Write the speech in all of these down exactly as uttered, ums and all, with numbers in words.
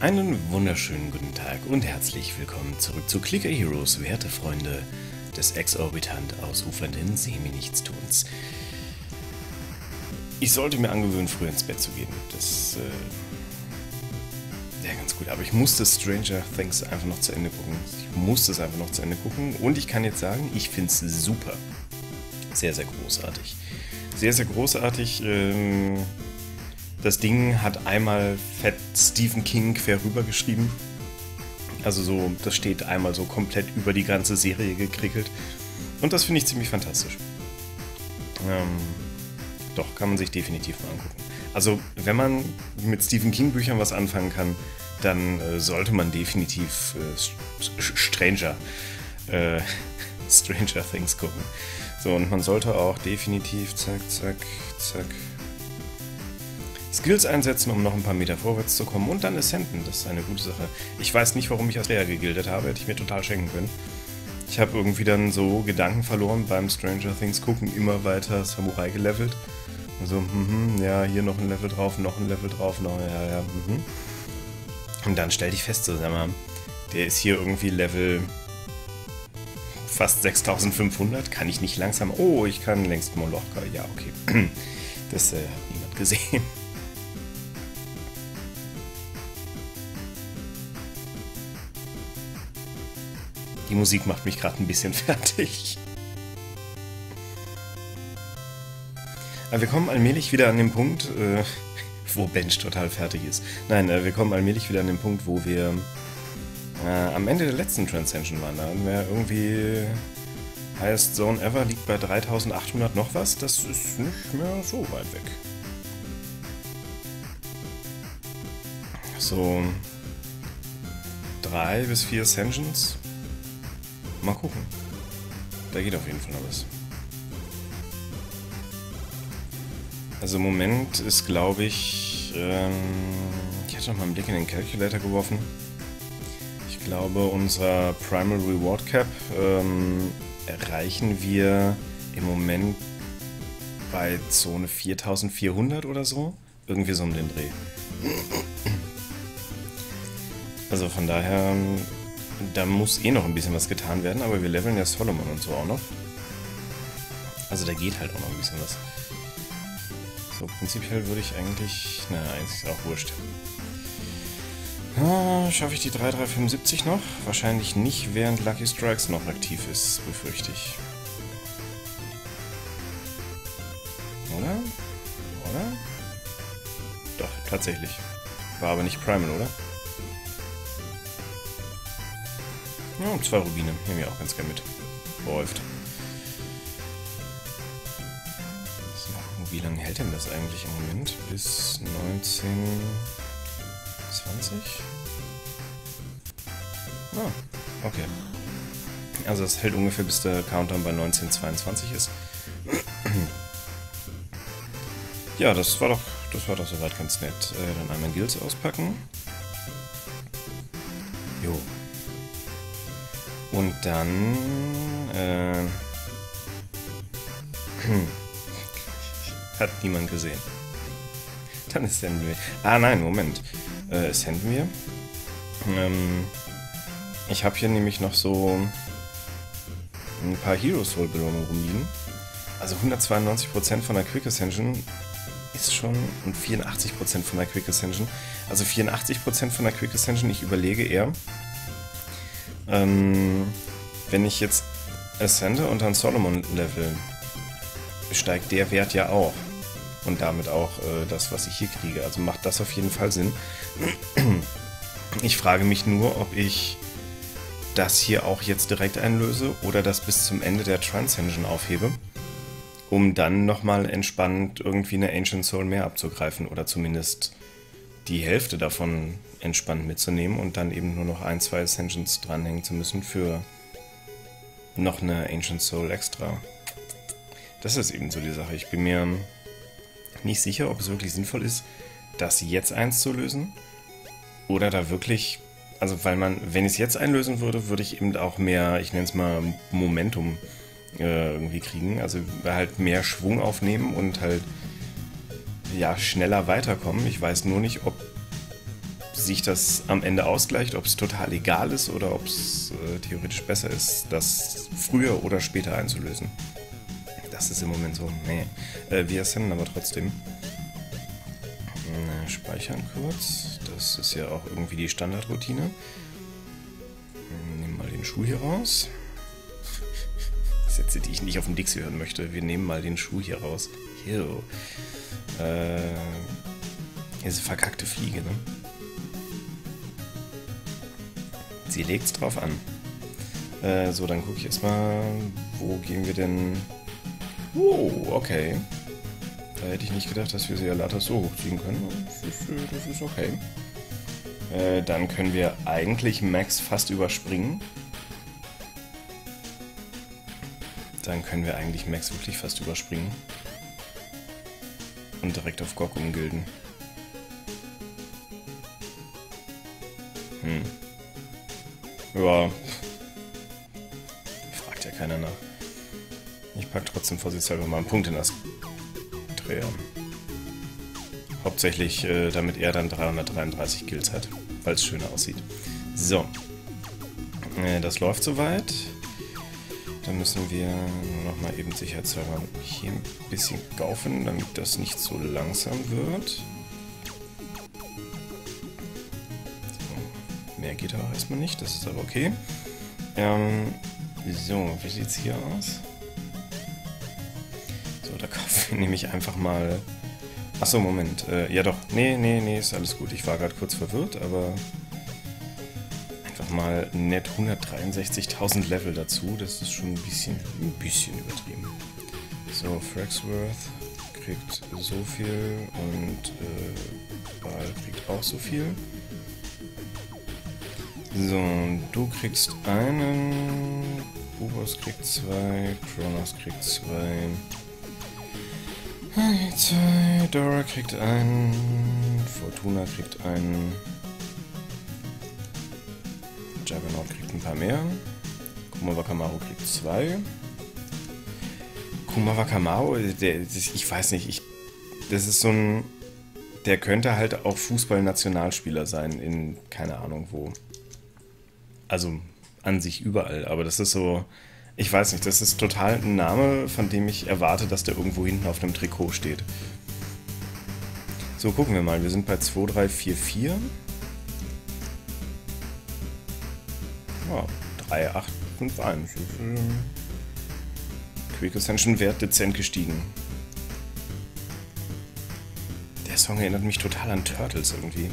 Einen wunderschönen guten Tag und herzlich willkommen zurück zu Clicker Heroes, werte Freunde des exorbitant ausufernden Semi-Nichtstuns. Ich sollte mir angewöhnen, früher ins Bett zu gehen. Das äh, wäre ganz gut. Aber ich musste Stranger Things einfach noch zu Ende gucken. Ich musste es einfach noch zu Ende gucken. Und ich kann jetzt sagen, ich finde es super. Sehr, sehr großartig. Sehr, sehr großartig. Ähm, das Ding hat einmal fett Stephen King quer rüber geschrieben. Also so, das steht einmal so komplett über die ganze Serie gekrickelt. Und das finde ich ziemlich fantastisch. Ähm, doch, kann man sich definitiv mal angucken. Also, wenn man mit Stephen King Büchern was anfangen kann, dann äh, sollte man definitiv äh, Stranger, äh, Stranger Things gucken. So, und man sollte auch definitiv, zack, zack, zack, Skills einsetzen, um noch ein paar Meter vorwärts zu kommen und dann Ascenden. Das ist eine gute Sache. Ich weiß nicht, warum ich Astrea gegildet habe, hätte ich mir total schenken können. Ich habe irgendwie dann so Gedanken verloren beim Stranger Things gucken, immer weiter Samurai gelevelt. Also, mhm, ja, hier noch ein Level drauf, noch ein Level drauf, noch, ja, ja, mhm. Und dann stellte ich fest, so, sag mal, der ist hier irgendwie Level fast sechstausendfünfhundert, kann ich nicht langsam, oh, ich kann längst Molochka, ja, okay. Das äh, hat niemand gesehen. Die Musik macht mich gerade ein bisschen fertig. Aber wir kommen allmählich wieder an den Punkt, äh, wo Bench total fertig ist. Nein, äh, wir kommen allmählich wieder an den Punkt, wo wir äh, am Ende der letzten Transcension waren. Da haben wir irgendwie Highest Zone Ever liegt bei dreitausendachthundert noch was. Das ist nicht mehr so weit weg. So drei bis vier Ascensions. Mal gucken. Da geht auf jeden Fall noch was. Also im Moment ist, glaube ich, ähm, ich hatte noch mal einen Blick in den Calculator geworfen. Ich glaube, unser Primal Reward Cap ähm, erreichen wir im Moment bei Zone viertausendvierhundert oder so. Irgendwie so um den Dreh. Also von daher, da muss eh noch ein bisschen was getan werden, aber wir leveln ja Solomon und so auch noch. Also da geht halt auch noch ein bisschen was. So, prinzipiell würde ich eigentlich... Na, eins ist auch wurscht. Ah, schaffe ich die drei drei fünfundsiebzig noch? Wahrscheinlich nicht, während Lucky Strikes noch aktiv ist, befürchte ich. Oder? Oder? Doch, tatsächlich. War aber nicht Primal, oder? Ja, zwei Rubine. Nehmen wir auch ganz gerne mit. Läuft. Wie lange hält denn das eigentlich im Moment? Bis neunzehn zwanzig? Ah, okay. Also es hält ungefähr bis der Countdown bei neunzehn zweiundzwanzig ist. Ja, das war doch, das war doch soweit ganz nett. Äh, dann einmal Guilds auspacken. Jo. Und dann... Äh, hat niemand gesehen. Dann senden wir. Ah nein, Moment. Äh, senden wir. Ähm, ich habe hier nämlich noch so ein paar Hero Soul Belohnungen rumliegen. Also hundertzweiundneunzig Prozent von der Quick Ascension ist schon und vierundachtzig Prozent von der Quick Ascension. Also vierundachtzig Prozent von der Quick Ascension. Ich überlege eher, ähm, wenn ich jetzt Ascende und dann Solomon level, steigt der Wert ja auch. Und damit auch äh, das, was ich hier kriege. Also macht das auf jeden Fall Sinn. Ich frage mich nur, ob ich das hier auch jetzt direkt einlöse oder das bis zum Ende der Transcension aufhebe, um dann nochmal entspannt irgendwie eine Ancient Soul mehr abzugreifen oder zumindest die Hälfte davon entspannt mitzunehmen und dann eben nur noch ein, zwei Ascensions dranhängen zu müssen für noch eine Ancient Soul extra. Das ist eben so die Sache. Ich bin mir nicht sicher, ob es wirklich sinnvoll ist, das jetzt eins zu lösen. Oder da wirklich, also weil man, wenn ich es jetzt einlösen würde, würde ich eben auch mehr, ich nenne es mal Momentum äh, irgendwie kriegen. Also halt mehr Schwung aufnehmen und halt ja schneller weiterkommen. Ich weiß nur nicht, ob sich das am Ende ausgleicht, ob es total egal ist oder ob es äh, theoretisch besser ist, das früher oder später einzulösen. Das ist im Moment so, nee. Äh, wir senden aber trotzdem. Äh, speichern kurz. Das ist ja auch irgendwie die Standardroutine. Nehmen mal den Schuh hier raus. Sätze, die ich nicht auf dem Dixie hören möchte. Wir nehmen mal den Schuh hier raus. Hier. Äh, diese verkackte Fliege, ne? Sie legt's drauf an. Äh, so, dann gucke ich erstmal, wo gehen wir denn... Oh, okay. Da hätte ich nicht gedacht, dass wir sie Alata so hochziehen können. Das ist, das ist okay. Äh, dann können wir eigentlich Max fast überspringen. Dann können wir eigentlich Max wirklich fast überspringen. Und direkt auf Gok umgilden. Hm. Ja. Fragt ja keiner nach. Ich pack trotzdem vorsichtshalber mal einen Punkt in das Dreher. Hauptsächlich, äh, damit er dann dreihundertdreiunddreißig Kills hat, weil es schöner aussieht. So. Äh, das läuft soweit. Dann müssen wir nochmal eben sicherheitshalber hier ein bisschen gaufen, damit das nicht so langsam wird. So. Mehr geht auch erstmal nicht, das ist aber okay. Ähm, so, wie sieht es hier aus? So, da kaufen wir nämlich einfach mal... Achso, Moment. Äh, ja doch. Nee, nee, nee, ist alles gut. Ich war gerade kurz verwirrt, aber... Einfach mal nett hundertdreiundsechzigtausend Level dazu. Das ist schon ein bisschen, ein bisschen übertrieben. So, Fraxworth kriegt so viel und äh, Baal kriegt auch so viel. So, du kriegst einen, Bubos kriegt zwei, Kronos kriegt zwei, kriegt zwei, Dora kriegt einen, Fortuna kriegt einen, Juggernaut kriegt ein paar mehr, Kumawakamaru kriegt zwei. Kumawakamaru, der, ich weiß nicht, ich, das ist so ein, der könnte halt auch Fußballnationalspieler sein in keine Ahnung wo. Also an sich überall, aber das ist so, ich weiß nicht, das ist total ein Name, von dem ich erwarte, dass der irgendwo hinten auf einem Trikot steht. So, gucken wir mal, wir sind bei zwei drei vier vier. Ja, drei acht fünf eins. Quick Ascension Wert dezent gestiegen. Der Song erinnert mich total an Turtles irgendwie.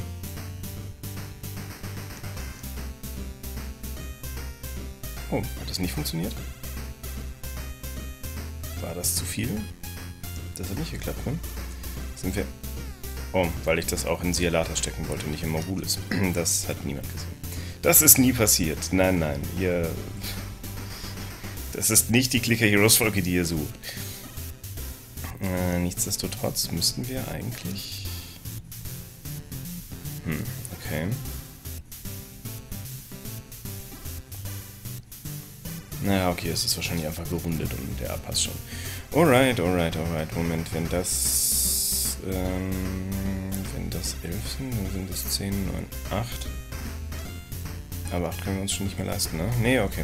Oh, hat das nicht funktioniert? War das zu viel? Das hat nicht geklappt, ne? Sind wir... Oh, weil ich das auch in Sialata stecken wollte, nicht in Morgulis. Das hat niemand gesehen. Das ist nie passiert. Nein, nein, ihr... Das ist nicht die Clicker Heroes Folge, die ihr sucht. Äh, nichtsdestotrotz müssten wir eigentlich... Hm, okay. Naja, okay, es ist wahrscheinlich einfach gerundet und der passt schon. Alright, alright, alright. Moment, wenn das... Ähm, wenn das elf sind, dann sind das zehn, neun, acht. Aber acht können wir uns schon nicht mehr leisten, ne? Nee, okay.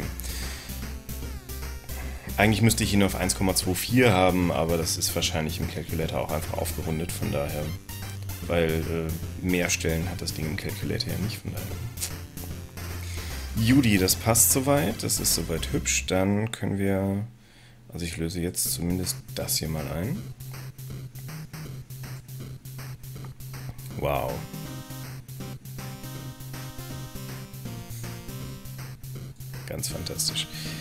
Eigentlich müsste ich ihn auf eins Komma vierundzwanzig haben, aber das ist wahrscheinlich im Calculator auch einfach aufgerundet, von daher. Weil äh, mehr Stellen hat das Ding im Calculator ja nicht, von daher. Judy, das passt soweit, das ist soweit hübsch. Dann können wir, also ich löse jetzt zumindest das hier mal ein. Wow. Ganz fantastisch.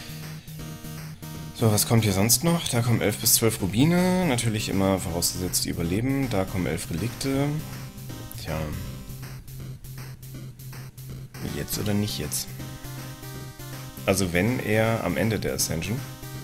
So, was kommt hier sonst noch? Da kommen elf bis zwölf Rubine, natürlich immer vorausgesetzt die überleben. Da kommen elf Relikte. Tja. Jetzt oder nicht jetzt? Also wenn er am Ende der Ascension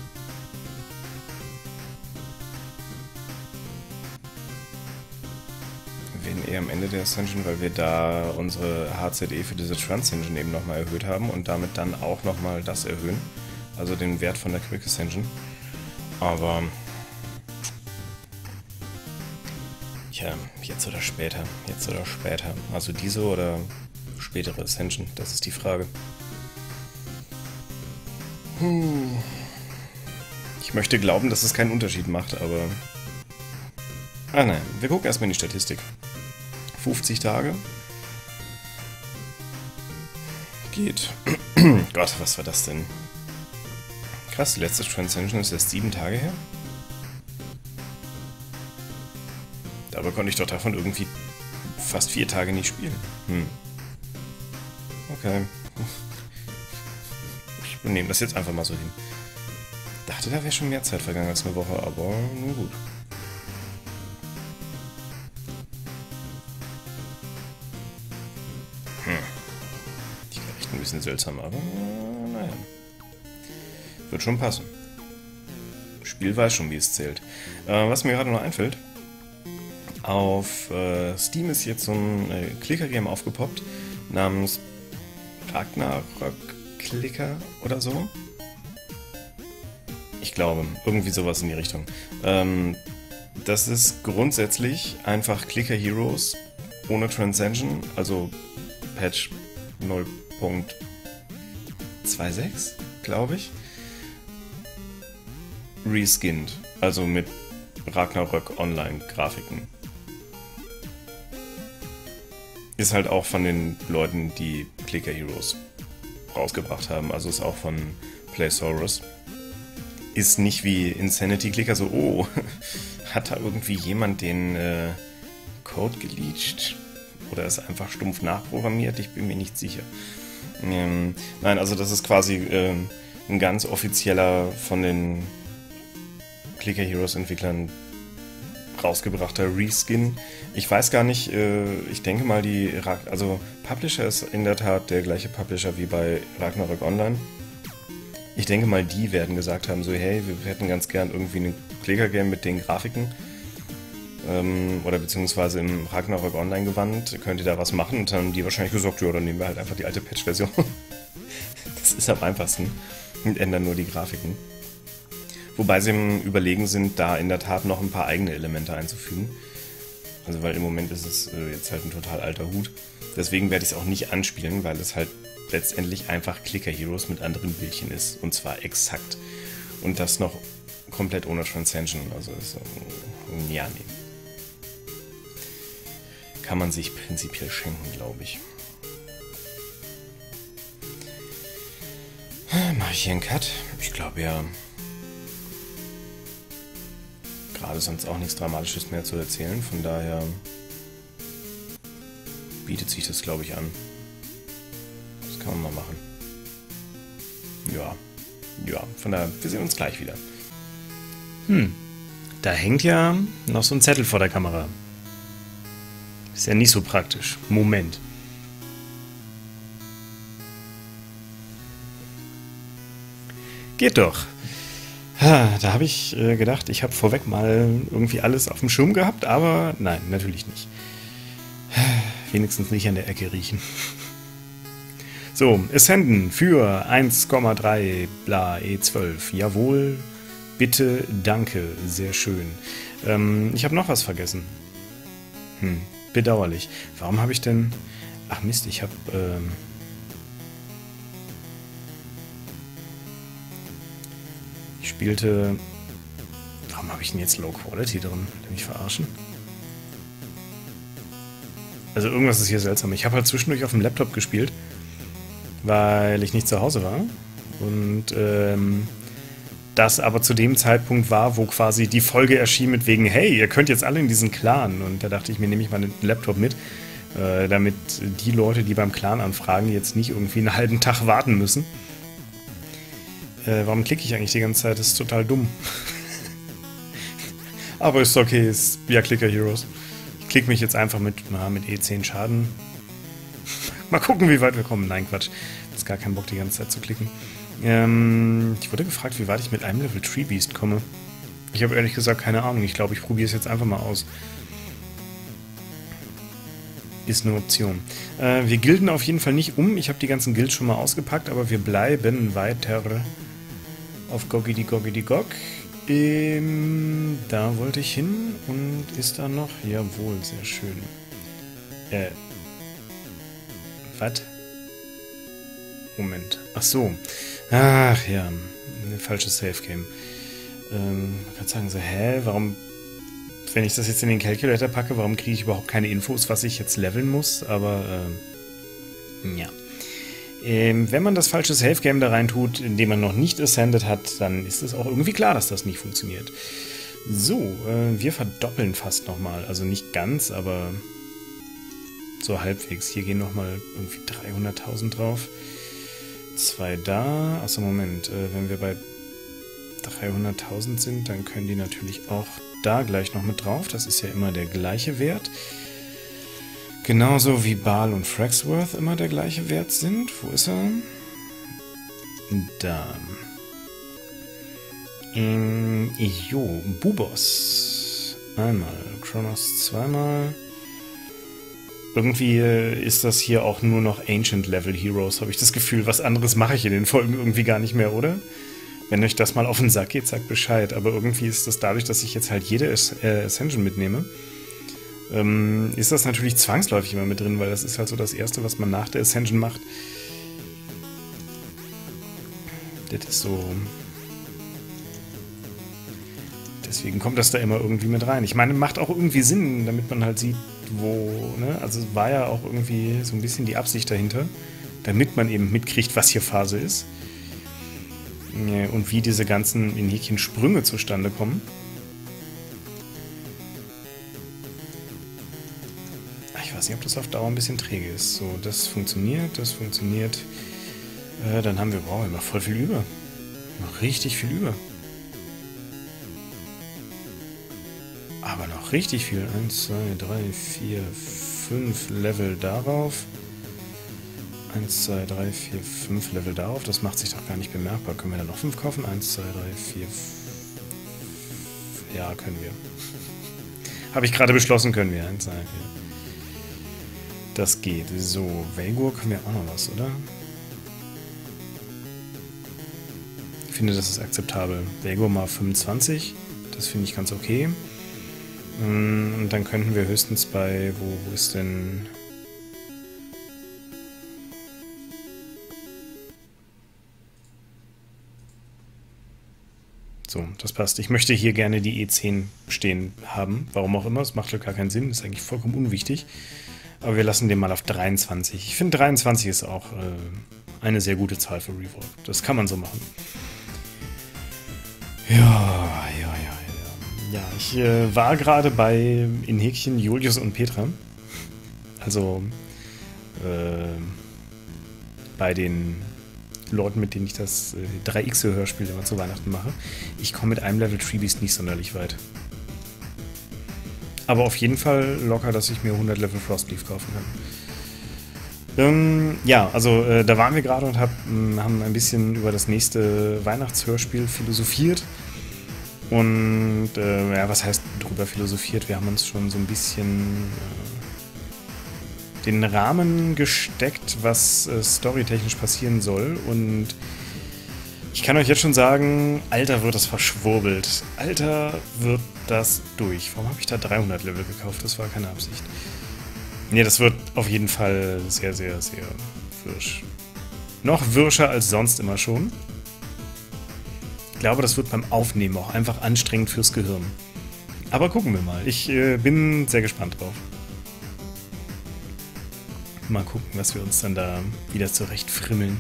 wenn er am Ende der Ascension, weil wir da unsere H Z E für diese Transcension eben nochmal erhöht haben und damit dann auch nochmal das erhöhen, also den Wert von der Quick Ascension. Aber Tja, jetzt oder später, jetzt oder später. Also diese oder spätere Ascension, das ist die Frage. Hm. Ich möchte glauben, dass es keinen Unterschied macht, aber... Ah nein, wir gucken erstmal in die Statistik. fünfzig Tage. Geht. Gott, was war das denn? Krass, die letzte Transcension ist erst sieben Tage her. Dabei konnte ich doch davon irgendwie fast vier Tage nicht spielen. Hm. Okay. Ich nehme das jetzt einfach mal so hin. Dachte, da wäre schon mehr Zeit vergangen als eine Woche, aber nun gut. Hm. Die war echt ein bisschen seltsam, aber naja. Wird schon passen. Spiel weiß schon, wie es zählt. Äh, was mir gerade noch einfällt, auf äh, Steam ist jetzt so ein äh, Clicker-Game aufgepoppt, namens Ragnarök-Clicker oder so. Ich glaube, irgendwie sowas in die Richtung. Ähm, das ist grundsätzlich einfach Clicker Heroes ohne Transcension, also Patch null Punkt sechsundzwanzig, glaube ich. Reskinned, also mit Ragnarök Online-Grafiken. Ist halt auch von den Leuten, die Clicker Heroes rausgebracht haben, also ist auch von Playsaurus. Ist nicht wie Insanity Clicker so, oh, hat da irgendwie jemand den äh, Code geleakt? Oder ist einfach stumpf nachprogrammiert? Ich bin mir nicht sicher. Ähm, nein, also das ist quasi äh, ein ganz offizieller von den Clicker Heroes Entwicklern rausgebrachter Reskin. Ich weiß gar nicht, äh, ich denke mal, die Ra also Publisher ist in der Tat der gleiche Publisher wie bei Ragnarök Online. Ich denke mal, die werden gesagt haben, so hey, wir hätten ganz gern irgendwie ein Clicker-Game mit den Grafiken. Ähm, oder beziehungsweise im Ragnarök Online Gewand, könnt ihr da was machen? Und dann haben die wahrscheinlich gesagt, ja, dann nehmen wir halt einfach die alte Patch-Version. Das ist am einfachsten. Und ändern nur die Grafiken. Wobei sie im Überlegen sind, da in der Tat noch ein paar eigene Elemente einzufügen. Also weil im Moment ist es äh, jetzt halt ein total alter Hut. Deswegen werde ich es auch nicht anspielen, weil es halt letztendlich einfach Clicker Heroes mit anderen Bildchen ist. Und zwar exakt. Und das noch komplett ohne Transcension. Also ist äh, ja, nee. Kann man sich prinzipiell schenken, glaube ich. Mache ich hier einen Cut? Ich glaube ja. Gerade sonst auch nichts Dramatisches mehr zu erzählen. Von daher bietet sich das, glaube ich, an. Das kann man mal machen. Ja. Ja, von daher, wir sehen uns gleich wieder. Hm. Da hängt ja noch so ein Zettel vor der Kamera. Ist ja nicht so praktisch. Moment. Geht doch. Da habe ich äh, gedacht, ich habe vorweg mal irgendwie alles auf dem Schirm gehabt, aber nein, natürlich nicht. Wenigstens nicht an der Ecke riechen. So, Ascenden für eins Komma drei bla E zwölf. Jawohl, bitte, danke, sehr schön. Ähm, ich habe noch was vergessen. Hm, bedauerlich. Warum habe ich denn... Ach Mist, ich habe... Ähm Ich spielte... Warum habe ich denn jetzt Low Quality drin? Will mich verarschen? Also irgendwas ist hier seltsam. Ich habe halt zwischendurch auf dem Laptop gespielt, weil ich nicht zu Hause war. Und ähm, das aber zu dem Zeitpunkt war, wo quasi die Folge erschien mit wegen, hey, ihr könnt jetzt alle in diesen Clan. Und da dachte ich mir, nehme ich mal den Laptop mit, äh, damit die Leute, die beim Clan anfragen, jetzt nicht irgendwie einen halben Tag warten müssen. Äh, warum klicke ich eigentlich die ganze Zeit? Das ist total dumm. Aber ist okay, ist ja Clicker Heroes. Ich klicke mich jetzt einfach mit, na, mit E zehn Schaden. Mal gucken, wie weit wir kommen. Nein, Quatsch. Ich habe gar keinen Bock, die ganze Zeit zu klicken. Ähm, ich wurde gefragt, wie weit ich mit einem Level Tree Beast komme. Ich habe ehrlich gesagt keine Ahnung. Ich glaube, ich probiere es jetzt einfach mal aus. Ist eine Option. Äh, wir gilden auf jeden Fall nicht um. Ich habe die ganzen Guilds schon mal ausgepackt, aber wir bleiben weiter auf Goggidi Goggidi Gog. Ähm, da wollte ich hin und ist da noch? Jawohl, sehr schön. Äh. Was? Moment. Ach so. Ach ja. Ein falsches Safe-Game. Ähm, man kann sagen so, hä, warum, wenn ich das jetzt in den Calculator packe, warum kriege ich überhaupt keine Infos, was ich jetzt leveln muss? Aber, ähm, ja. Ähm, wenn man das falsche Safe-Game da rein tut, indem man noch nicht ascended hat, dann ist es auch irgendwie klar, dass das nicht funktioniert. So, äh, wir verdoppeln fast nochmal. Also nicht ganz, aber so halbwegs. Hier gehen nochmal irgendwie dreihunderttausend drauf. Zwei da. Achso, Moment. Äh, wenn wir bei dreihunderttausend sind, dann können die natürlich auch da gleich noch mit drauf. Das ist ja immer der gleiche Wert. Genauso wie Baal und Fraxworth immer der gleiche Wert sind. Wo ist er? Da. Ähm, jo, Bubos. Einmal. Kronos zweimal. Irgendwie ist das hier auch nur noch Ancient-Level Heroes, habe ich das Gefühl. Was anderes mache ich in den Folgen irgendwie gar nicht mehr, oder? Wenn euch das mal auf den Sack geht, sagt Bescheid. Aber irgendwie ist das dadurch, dass ich jetzt halt jede Ascension mitnehme, ähm, ist das natürlich zwangsläufig immer mit drin, weil das ist halt so das Erste, was man nach der Ascension macht. Das ist so... Deswegen kommt das da immer irgendwie mit rein. Ich meine, macht auch irgendwie Sinn, damit man halt sieht, wo, ne? Also war ja auch irgendwie so ein bisschen die Absicht dahinter, damit man eben mitkriegt, was hier Phase ist. Und wie diese ganzen in Häkchen Sprünge zustande kommen. Ich weiß nicht, ob das auf Dauer ein bisschen träge ist. So, das funktioniert, das funktioniert. Äh, dann haben wir, wow, immer voll viel über. Noch richtig viel über. Aber noch richtig viel. eins, zwei, drei, vier, fünf Level darauf. eins, zwei, drei, vier, fünf Level darauf. Das macht sich doch gar nicht bemerkbar. Können wir da noch fünf kaufen? eins, zwei, drei, vier. Ja, können wir. Habe ich gerade beschlossen, können wir. eins, zwei, vier. Das geht. So, Velgor können wir auch noch was, oder? Ich finde, das ist akzeptabel. Velgor mal fünfundzwanzig. Das finde ich ganz okay. Und dann könnten wir höchstens bei... Wo, wo ist denn... So, das passt. Ich möchte hier gerne die E zehn stehen haben. Warum auch immer, es macht ja gar keinen Sinn. Ist eigentlich vollkommen unwichtig. Aber wir lassen den mal auf dreiundzwanzig. Ich finde dreiundzwanzig ist auch äh, eine sehr gute Zahl für Revolve. Das kann man so machen. Ja, ja, ja, ja. Ja, ich äh, war gerade bei in Häkchen Julius und Petra. Also äh, bei den Leuten, mit denen ich das äh, drei X-Hörspiel immer zu Weihnachten mache. Ich komme mit einem Level Treebeast nicht sonderlich weit. Aber auf jeden Fall locker, dass ich mir hundert Level Frostleaf kaufen kann. Ähm, ja, also äh, da waren wir gerade und hab, mh, haben ein bisschen über das nächste Weihnachtshörspiel philosophiert. Und äh, ja, was heißt drüber philosophiert? Wir haben uns schon so ein bisschen äh, den Rahmen gesteckt, was äh, storytechnisch passieren soll. Und ich kann euch jetzt schon sagen, Alter, wird das verschwurbelt. Alter, wird das durch. Warum habe ich da dreihundert Level gekauft? Das war keine Absicht. Ne, das wird auf jeden Fall sehr, sehr, sehr wirsch. Noch wirscher als sonst immer schon. Ich glaube, das wird beim Aufnehmen auch einfach anstrengend fürs Gehirn. Aber gucken wir mal. Ich äh, bin sehr gespannt drauf. Mal gucken, was wir uns dann da wieder zurecht frimmeln.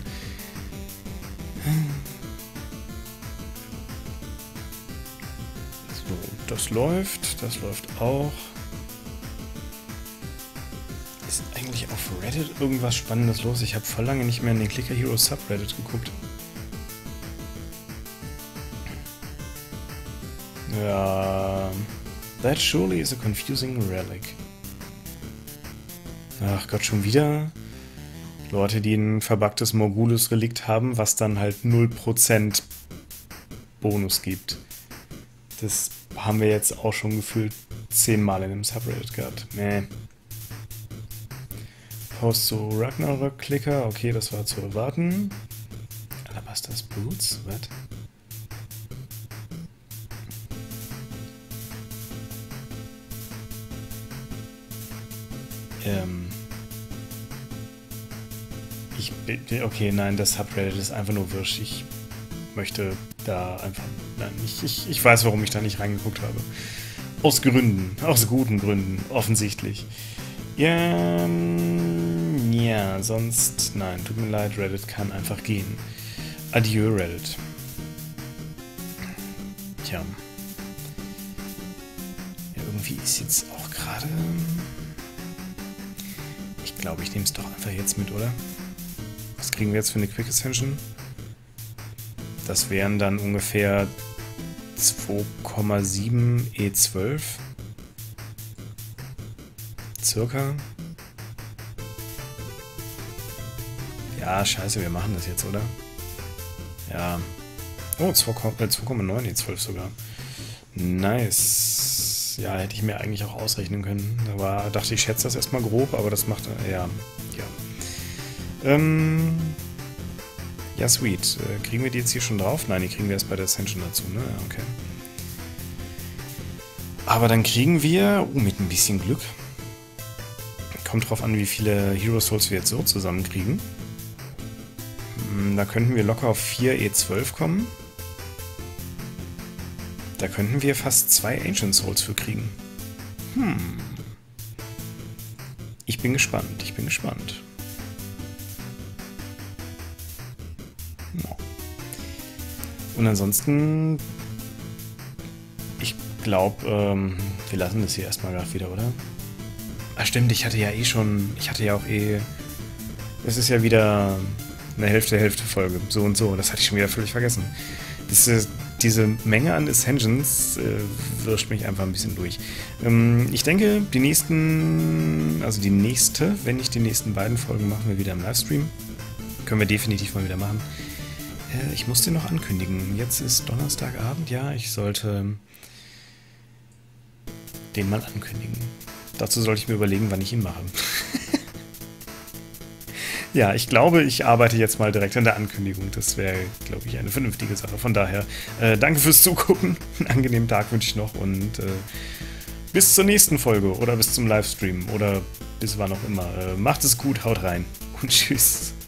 So, das läuft. Das läuft auch. Ist eigentlich auf Reddit irgendwas Spannendes los? Ich habe voll lange nicht mehr in den Clicker Heroes Subreddit geguckt. Ja, that surely is a confusing relic. Ach Gott, schon wieder Leute, die ein verbuggtes Morgulus-Relikt haben, was dann halt null Prozent Bonus gibt. Das haben wir jetzt auch schon gefühlt zehnmal in einem Subreddit gehabt. Nee. Post zu Ragnarök-Klicker, okay, das war zu erwarten. Alabasters Boots, was? Ähm... Ich... Okay, nein, das Subreddit ist einfach nur Wirsch. Ich möchte da einfach... Nein, ich, ich, ich weiß, warum ich da nicht reingeguckt habe. Aus Gründen. Aus guten Gründen. Offensichtlich. Ja, ja, sonst... Nein, tut mir leid, Reddit kann einfach gehen. Adieu, Reddit. Tja. Ja, irgendwie ist jetzt auch gerade... Ich glaube, ich nehme es doch einfach jetzt mit, oder? Was kriegen wir jetzt für eine Quick Ascension? Das wären dann ungefähr zwei Komma sieben E zwölf. Circa. Ja, scheiße, wir machen das jetzt, oder? Ja. Oh, zwei Komma neun E zwölf sogar. Nice. Ja, hätte ich mir eigentlich auch ausrechnen können. Da war, dachte ich, schätze das erstmal grob, aber das macht... Ja, ja. Ähm... Ja, sweet. Äh, kriegen wir die jetzt hier schon drauf? Nein, die kriegen wir erst bei der Ascension dazu, ne? Ja, okay. Aber dann kriegen wir... Oh, mit ein bisschen Glück. Kommt drauf an, wie viele Hero Souls wir jetzt so zusammenkriegen. Da könnten wir locker auf vier E zwölf kommen. Da könnten wir fast zwei Ancient Souls für kriegen. Hm. Ich bin gespannt, ich bin gespannt. Ja. Und ansonsten... Ich glaube, ähm, wir lassen das hier erstmal gerade wieder, oder? Ah, stimmt, ich hatte ja eh schon... Ich hatte ja auch eh... Es ist ja wieder... eine Hälfte-Hälfte-Folge, so und so. Das hatte ich schon wieder völlig vergessen. Diese, diese Menge an Ascensions äh, wirscht mich einfach ein bisschen durch. Ähm, ich denke, die nächsten, also die nächste, wenn nicht die nächsten beiden Folgen, machen wir wieder im Livestream. Können wir definitiv mal wieder machen. Äh, ich muss den noch ankündigen. Jetzt ist Donnerstagabend, ja, ich sollte den mal ankündigen. Dazu sollte ich mir überlegen, wann ich ihn mache. Ja, ich glaube, ich arbeite jetzt mal direkt an der Ankündigung. Das wäre, glaube ich, eine vernünftige Sache. Von daher, äh, danke fürs Zugucken. Einen angenehmen Tag wünsche ich noch und äh, bis zur nächsten Folge oder bis zum Livestream oder bis wann auch immer. Äh, macht es gut, haut rein und tschüss.